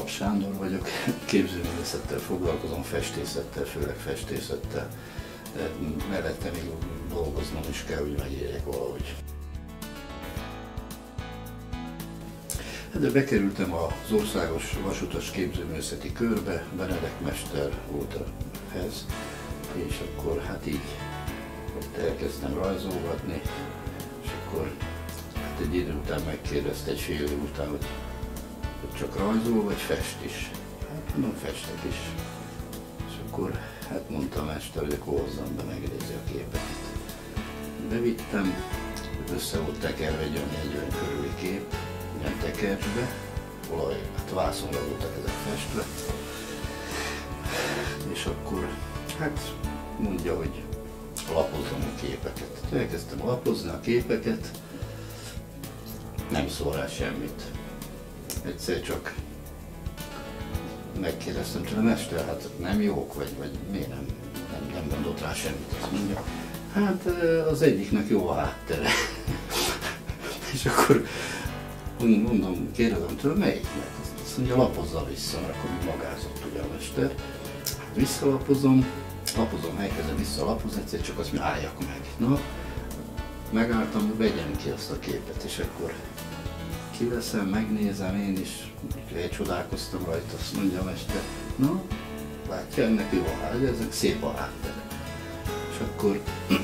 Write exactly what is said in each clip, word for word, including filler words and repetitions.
Sándor vagyok, képzőművészettel foglalkozom, festészettel, főleg festészettel, de mellette még dolgoznom is kell, hogy megérjek valahogy. De bekerültem az Országos Vasutas Képzőművészeti Körbe, Benedek mester volt ehhez, és akkor hát így ott elkezdtem rajzolgatni, és akkor hát egy idő után megkérdezte, egy fél év után, hogy csak rajzol, vagy fest is? Hát mondom, festek is. És akkor hát mondta a mester, hogy akkor hozzam be, megnézi a képeket. Bevittem, össze volt tekerve egy olyan négyven körüli kép, ilyen tekercsbe, olaj, hát vászonra voltak ezek festve. És akkor hát mondja, hogy lapozzam a képeket. Elkezdtem lapozni a képeket, nem szól rá semmit. Egyszer csak megkérdeztem tőle, mester, hát nem jók, vagy, vagy miért nem, nem, nem mondott rá semmit. Azt mondja, hát az egyiknek jó a háttere. És akkor mondom, kérdezem tőle, melyiknek? Azt mondja, lapozza vissza, mert akkor mi magázott ugye a mester. Hát visszalapozom, lapozom, elkezdem visszalapozni, egyszer csak azt mondja, álljak meg. Na, megálltam, vegyem ki azt a képet, és akkor kiveszem, megnézem én is, elcsodálkoztam rajta, azt mondja a mester, na, látja, ennek jó a háttere, ezek szép a háttere. És akkor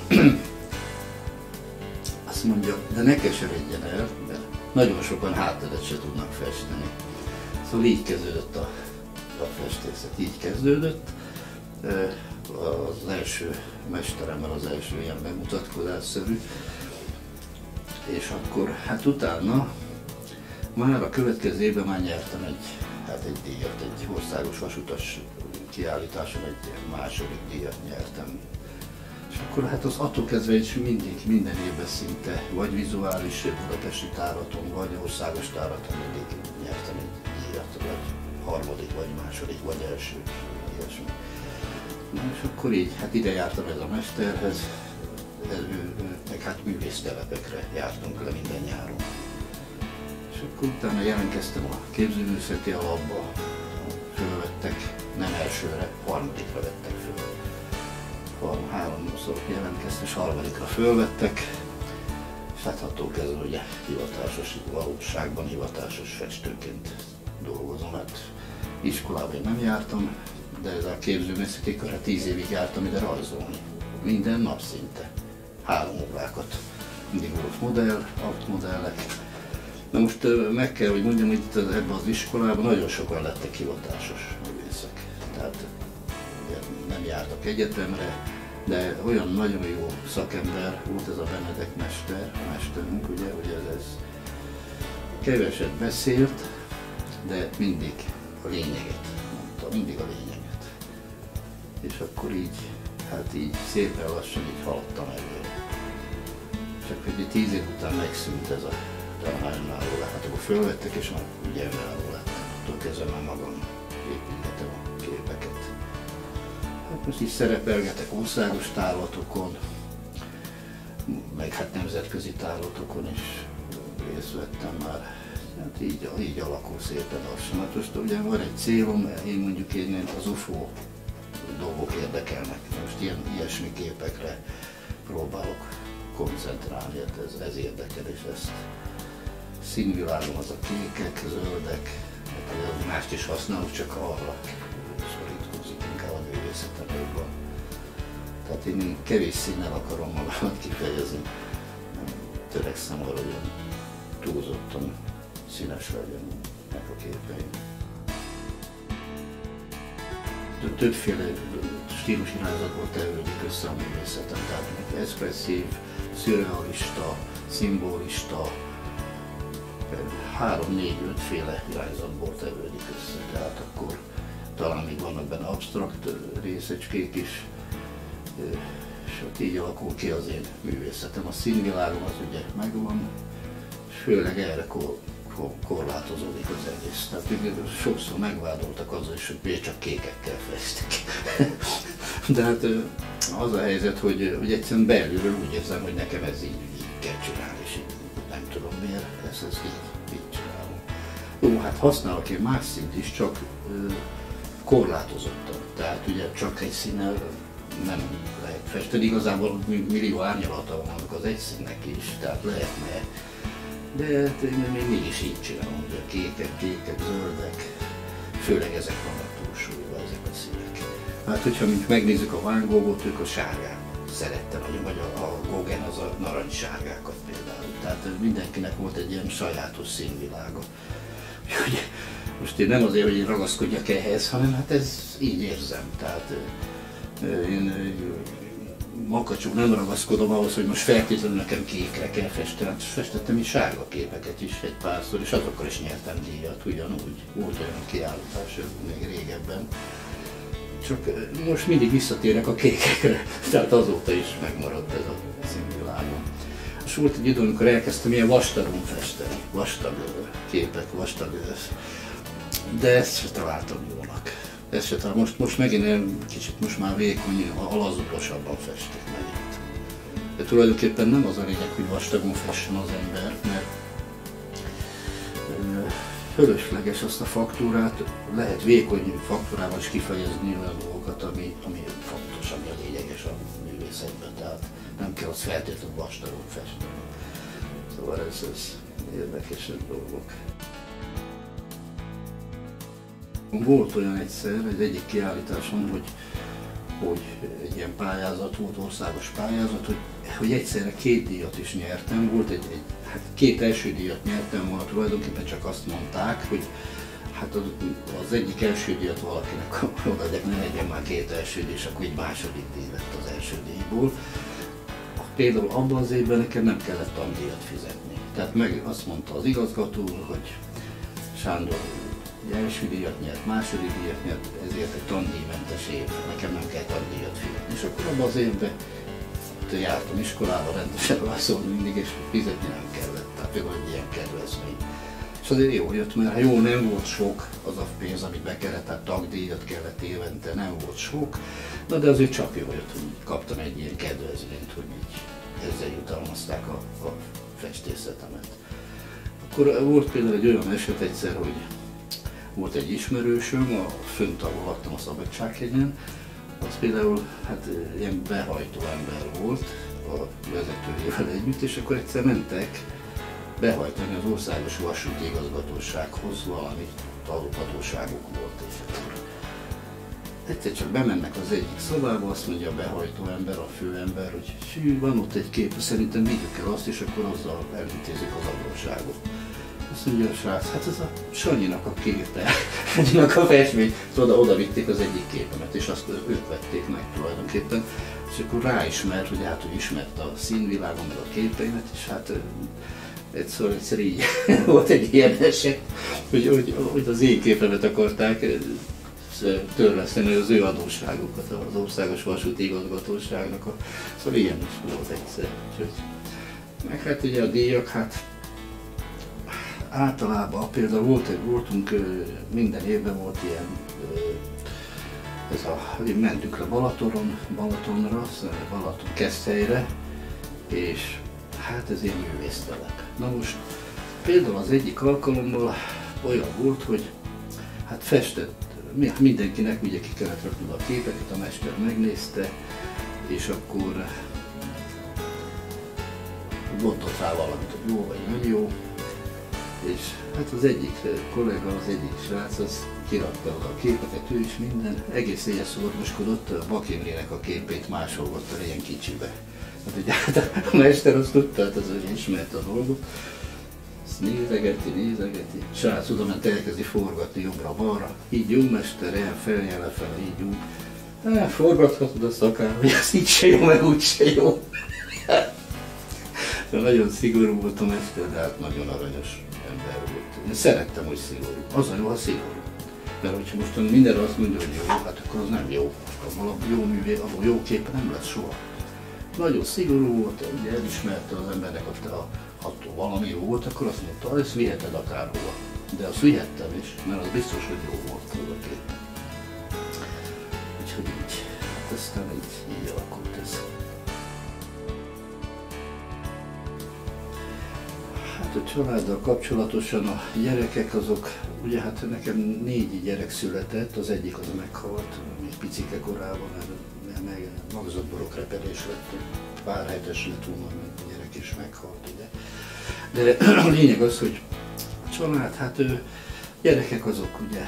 azt mondja, de ne keseredjen el, mert nagyon sokan hátteret se tudnak festeni. Szóval így kezdődött a, a festészet, így kezdődött. Az első mesteremmel az első ilyen bemutatkozásszerű. És akkor, hát utána már a következő évben már nyertem egy, hát egy díjat, egy országos vasutas kiállításon egy második díjat nyertem. És akkor hát az attól kezdve is mindig, minden évben szinte, vagy vizuális budapesti táraton, vagy országos táraton mindig nyertem egy díjat, vagy harmadik, vagy második, vagy első, ilyesmi. Na és akkor így, hát ide jártam ez a mesterhez, ez, ő, ő, meg hát művésztelepekre jártunk le minden nyáron. És akkor utána jelentkeztem a képzőművészeti alapba, fölvettek, nem elsőre, harmadikra vettek föl. Háromszor jelentkeztem, és harmadikra fölvettek, és hát attól kezdve ugye hivatásos, valóságban hivatásos festőként dolgozom. Hát iskolában én nem jártam, de ez a képzőművészeti körre tíz évig jártam ide rajzolni. Minden nap szinte. Három órákat. Mindig volt modell, aktmodellek. Na most meg kell, hogy mondjam, hogy itt ebben az iskolában nagyon sokan lettek hivatásos művészek. Tehát nem jártak egyetemre, de olyan nagyon jó szakember volt ez a Benedek mester, a mesterünk, ugye, hogy ez, ez keveset beszélt, de mindig a lényeget mondta, mindig a lényeget. És akkor így, hát így szépen lassan így haladtam előre. Csak hogy tíz év után megszűnt ez a önálló lett, hát akkor fölvettek, és már ugye önálló lett. Attól kezdve már magam építettem a képeket. Hát most is szerepelgetek országos távlatokon, meg hát nemzetközi távlatokon is részt vettem már. Hát így, így alakul szépen lassan. Hát most ugye van egy célom, én mondjuk én az u f o dolgok érdekelnek. Most ilyen, ilyesmi képekre próbálok koncentrálni, hát ez, ez érdekel, és ezt színvilágom az a kékek, zöldek, hát mást is használok, csak arra szorítkozik inkább a művészetem jobban. Tehát én kevés színnel akarom magamat kifejezni, törekszem arra, hogy túlzottan színes legyenek a képeim. Többféle stílusirányzatból tevődik össze a művészetem, tehát expresszív, szürrealista, szimbolista, három-négy-ötféle irányzatból tevődik össze, tehát akkor talán még vannak benne absztrakt részecskék is, és ott így alakul ki az én művészetem. A színvilágom az ugye megvan, és főleg erre korlátozódik az egész. Tehát sokszor megvádoltak azzal is, hogy miért csak kékekkel festik. De hát az a helyzet, hogy, hogy egyszerűen belülről úgy érzem, hogy nekem ez így, így kell csinálni, és így nem tudom miért, ezt, ezt így, így csinálom. Jó, hát használok én más színt is, csak ö, korlátozottan. Tehát ugye csak egy színnel nem lehet festeni. Igazából millió árnyalata van az egy színnek is, tehát lehetne. De hát én még mégis így csinálom, hogy a kékek, kékek, zöldek, főleg ezek vannak túlsúlyban, ezek a színek. Hát hogyha megnézzük a Van Goghot, ők a sárgát szerette nagyon, vagy a, a Gauguin az a narancssárgákat például. Tehát mindenkinek volt egy ilyen sajátos színvilága. Úgyhogy most én nem azért, hogy én ragaszkodjak ehhez, hanem hát ez így érzem. Tehát én makacsú nem ragaszkodom ahhoz, hogy most feltétlenül nekem kékre kell festeni. Hát festettem is sárga képeket is egy párszor, és azokkal is nyertem díjat, ugyanúgy. Volt olyan kiállítás még régebben. Csak most mindig visszatérek a kékekre, tehát azóta is megmaradt ez a színvilágom. És volt egy idő, amikor elkezdtem ilyen vastagon festeni, vastag képek, vastag, de ezt se találtam jónak. Ezt se találtam. Most, most megint kicsit most már vékony, alazulosabban festek megint. De tulajdonképpen nem az a lényeg, hogy vastagon fessen az ember, mert fölösleges azt a faktúrát, lehet vékony faktúrával is kifejezni olyan dolgokat, ami, ami fontos, ami a lényeges a művészetben, tehát nem kell azt feltétlenül vastagon festeni. Szóval ez, ez érdekesebb dolgok. Volt olyan egyszer, egy egyik kiállításon, hogy, hogy egy ilyen pályázat volt, országos pályázat, hogy, hogy egyszerre két díjat is nyertem, volt egy, egy hát két első díjat nyertem volna, tulajdonképpen csak azt mondták, hogy hát az, az egyik első díjat valakinek odaadják, ne legyen már két első díj, és akkor egy második díj lett az első díjból. Például abban az évben nekem nem kellett tandíjat fizetni. Tehát meg azt mondta az igazgató, hogy Sándor első díjat nyert, második díjat nyert, ezért egy tandíjmentes év, nekem nem kell tandíjat fizetni. És akkor abban az évben jártam iskolába, rendesen válaszolni mindig, és fizetni nem kellett. Tehát például egy ilyen kedvezmény. És azért jó jött, mert jó, nem volt sok az a pénz, amit be kellett, tehát tagdíjat kellett évente, nem volt sok, na de azért csak jó jött, hogy kaptam egy ilyen kedvezményt, hogy így ezzel jutalmazták a, a festészetemet. Akkor volt például egy olyan eset egyszer, hogy volt egy ismerősöm, a fönt, ahol laktam a Szabadsághegyen, az például hát ilyen behajtó ember volt a vezetőjével együtt, és akkor egyszer mentek behajtani az Országos Vasúti Igazgatósághoz, valami alaphatóságuk volt. És akkor egyszer csak bemennek az egyik szobába, azt mondja a behajtó ember, a főember, hogy hű, van ott egy kép, szerintem vigyük el azt, és akkor azzal elintézik az adósságot. Azt mondja a srác, hát ez a Sanyinak a képe, Sanyinak a festmény. Oda, oda vitték az egyik képemet, és azt ők vették meg tulajdonképpen. És akkor ráismert, hogy hát, hogy ismert a színvilágon, meg a képeimet, és hát egyszer, egyszer így volt egy ilyen eset, hogy, hogy, hogy az én képemet akarták törleszteni az ő adósságukat az Országos Vasúti Igazgatóságnak. A, szóval ilyen is volt egyszer. Úgyhogy, meg hát ugye a díjak, hát általában például volt, voltunk, minden évben volt ilyen, ez a, mentünk le Balatonon, Balatonra, Balaton Keszthelyre, és hát ez ilyen művésztelep. Na most például az egyik alkalommal olyan volt, hogy hát festett, mindenkinek ugye ki kellett rakni a képeket, a mester megnézte, és akkor mondott rá valamit, hogy jó vagy nem jó. És hát az egyik kollega, az egyik srác, az kirakta a képeket, ő is minden, egész éjjel szorgoskodott, a Bak Imrének a képét másolgatta ilyen kicsibe. Hát ugye hát a mester azt tudta, hát az, hogy ismerte a dolgot, azt nézegeti, nézegeti, srác oda ment, elkezdi forgatni jobbra-balra, így jó mester, el, feljel lefele, így jó. Hát forgathatod azt akár, hogy ez így se jó, meg úgy se jó. De nagyon szigorú volt a mester, de hát nagyon aranyos ember volt. Én szerettem, hogy szigorú. Az a jó, ha szigorú. Mert hogyha most mindenre azt mondja, hogy jó, hát akkor az nem jó. Akkor jó művé, abból jó kép nem lesz soha. Nagyon szigorú volt, ugye elismerte az embernek, hogy ha attól valami jó volt, akkor azt mondta, ezt viheted akárhova. De azt vihettem is, mert az biztos, hogy jó volt az a kép. Úgyhogy így, hát aztán így, így alakult ez. a családdal kapcsolatosan a gyerekek azok, ugye hát nekem négy gyerek született, az egyik az meghalt, még picike korában, mert meg magzatborokrepedés lett, pár hetes lett volna, mert a gyerek is meghalt, ugye. De a lényeg az, hogy a család, hát ő, gyerekek azok ugye,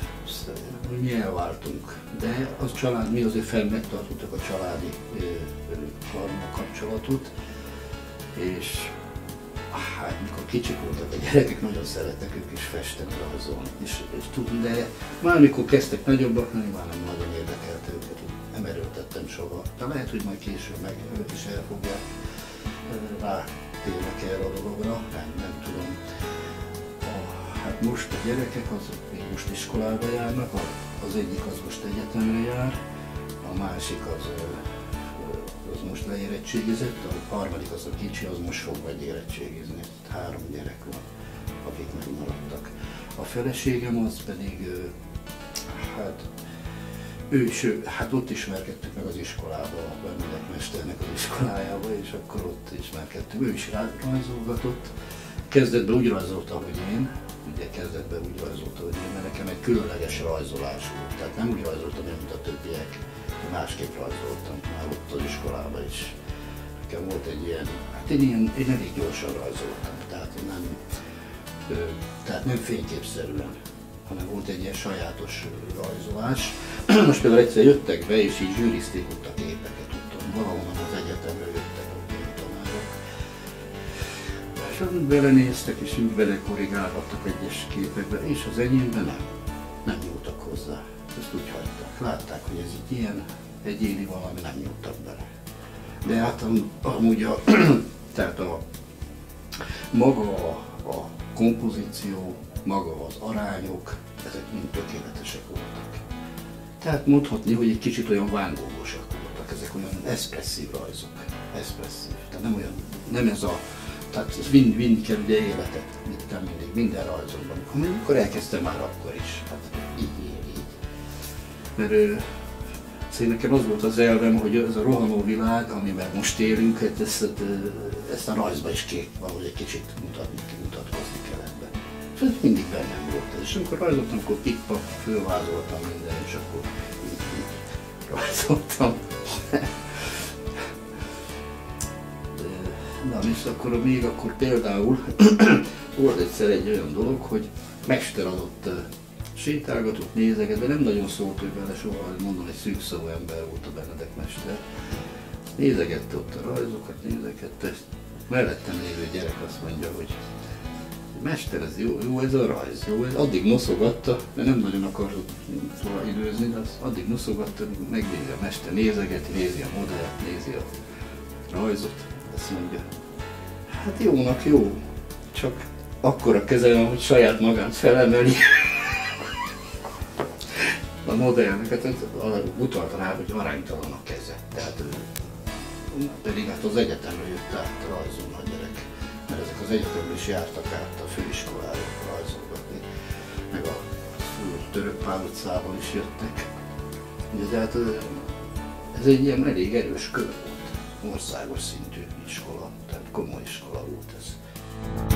mi elváltunk, de az család, mi azért fel megtartottak a családi kapcsolatot, és hát mikor kicsik voltak a gyerekek, nagyon szerettek ők is festeni, rajzolni, és, és tudni, de már amikor kezdtek nagyobbak, nem, már nem nagyon érdekelt őket, nem erőltettem soha. De lehet, hogy majd később meg ők is el fogják, rátérnek erre a dologra, nem, nem tudom. A, hát most a gyerekek azok még most iskolába járnak, az egyik az most egyetemre jár, a másik az az most leérettségizett, a harmadik az a kicsi, az most fog majd érettségizni. Három gyerek van, akik megmaradtak. A feleségem az pedig, hát ő is, hát ott ismerkedtük meg az iskolába, a Bernadett mesternek az iskolájába, és akkor ott ismerkedtünk. Ő is rajzolgatott. Kezdetben úgy rajzolta, hogy én, ugye kezdetben úgy rajzolta, hogy én, mert nekem egy különleges rajzolás volt. Tehát nem úgy rajzoltam, mint a többiek. Másképp rajzoltam már ott az iskolában is. Nekem volt egy ilyen, hát én, ilyen, én elég gyorsan rajzoltam, tehát nem, tehát nem fényképszerűen, hanem volt egy ilyen sajátos rajzolás. Most például egyszer jöttek be, és így zsűrizték ott a képeket, tudtam, valahonnan az egyetemre jöttek a tanárok. És ott belenéztek, és úgy belekorrigálhattak egyes képekbe, és az enyémben nem, nem nyúltak hozzá. Ezt úgy hagyták. Látták, hogy ez így ilyen egyéni valami, nem nyúltak bele. De hát amúgy a, tehát a maga a, a kompozíció, maga az arányok, ezek mind tökéletesek voltak. Tehát mondhatni, hogy egy kicsit olyan vángógosak voltak, ezek olyan expresszív rajzok. Expresszív. Tehát nem olyan, nem ez a, tehát ez vinni, vinni kell ugye életet, vittem mindig, minden rajzokban. Amikor elkezdtem már akkor is, hát így, így. Mert szóval nekem az volt az elvem, hogy ez a rohanó világ, amiben most élünk, hát ezt, ezt a rajzba is kék valahogy egy kicsit mutatni, mutatkozni kell ebben. És ez mindig bennem volt. És amikor rajzoltam, akkor pikpak, fölvázoltam minden, és akkor így, így rajzoltam. Na, és akkor még akkor például volt egyszer egy olyan dolog, hogy mester adott sétálgatott, nézeget, de nem nagyon szólt ő vele soha, mondom, egy szűkszavú ember volt a Bernadett mester. Nézegette ott a rajzokat, nézegette, mellettem lévő gyerek azt mondja, hogy mester, ez jó, jó ez a rajz, jó, ez addig noszogatta, mert nem nagyon akarott szóval időzni, de az addig noszogatta, megnézi a mester, nézegeti, nézi a modellt, nézi a rajzot, azt mondja, hát jónak jó, csak akkora kezem, hogy saját magát felemeli. A modellnek, hát utalta rá, hogy aránytalan a keze. Tehát pedig hát az egyetemre jött át rajzolni a gyerek, mert ezek az egyetemre is jártak át a főiskolára rajzolgatni, meg a Török Pál utcában is jöttek. De hát ez egy ilyen elég erős kör volt, országos szintű iskola, tehát komoly iskola volt ez.